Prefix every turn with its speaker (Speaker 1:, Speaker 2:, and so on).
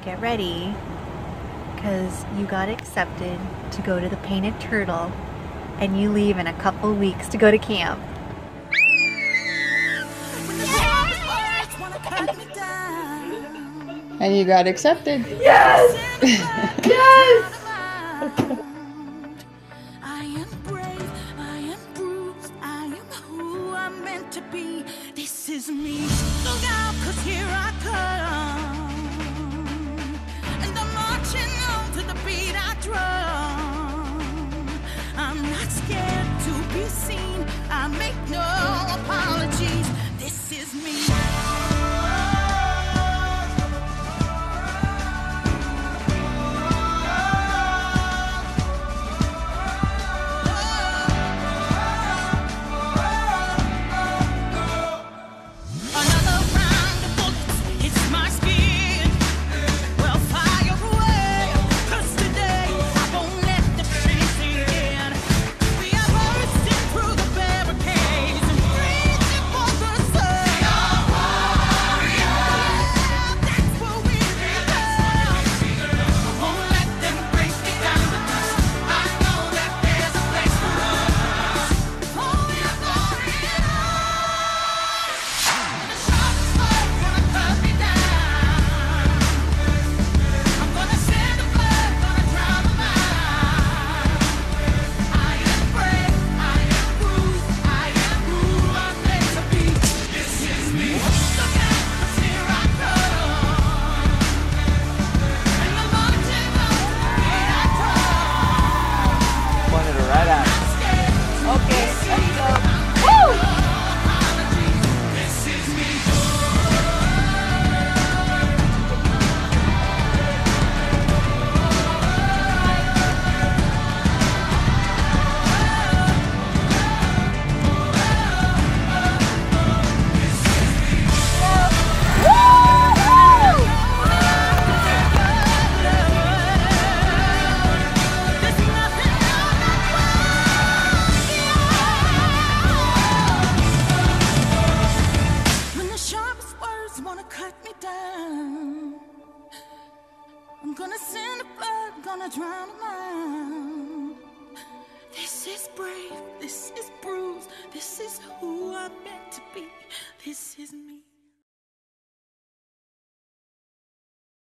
Speaker 1: get ready, because you got accepted to go to the Painted Turtle, and you leave in a couple weeks to go to camp.
Speaker 2: And you got accepted.
Speaker 1: Yes! Yes!
Speaker 3: I am brave, I am bruised, I am who I'm meant to be. This is me. Look out, 'cause here I come. And I'm marching on to the beat I drum. I'm not scared to be seen. I make no apologies. This is me. I'm gonna send a flood, gonna drown a man. This is brave, this is bruised, this is who I'm meant to be. This is me.